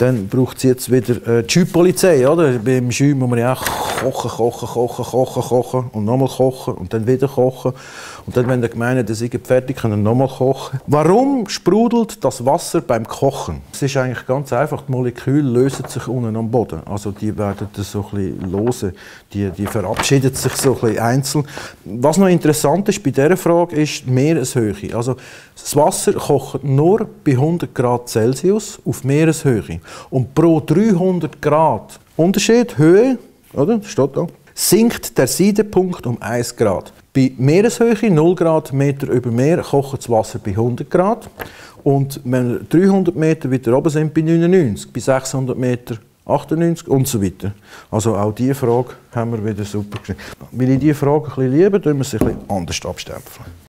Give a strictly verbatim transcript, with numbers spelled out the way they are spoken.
dann braucht es jetzt wieder äh, die Schüttpolizei, oder? Beim Schü muss man ja auch kochen, kochen, kochen, kochen, kochen und nochmal kochen und dann wieder kochen. Und dann, wenn der Gemeinde das irgendwie fertig können, nochmal kochen. Warum sprudelt das Wasser beim Kochen? Es ist eigentlich ganz einfach, die Moleküle lösen sich unten am Boden. Also die werden so ein bisschen lose, die, die verabschieden sich so ein bisschen einzeln. Was noch interessant ist bei dieser Frage, ist die Meereshöhe. Also das Wasser kocht nur bei hundert Grad Celsius auf Meereshöhe. Und pro dreihundert Grad Unterschied, Höhe, oder? Das steht da, sinkt der Siedepunkt um ein Grad. Bei Meereshöhe, null Grad Meter über Meer, kocht das Wasser bei hundert Grad. Und wenn wir dreihundert Meter weiter oben sind, bei neunundneunzig, bei sechshundert Meter achtundneunzig und so weiter. Also auch diese Frage haben wir wieder super gesehen. Weil ich diese Frage ein bisschen liebe, tun wir sie ein bisschen anders abstempeln.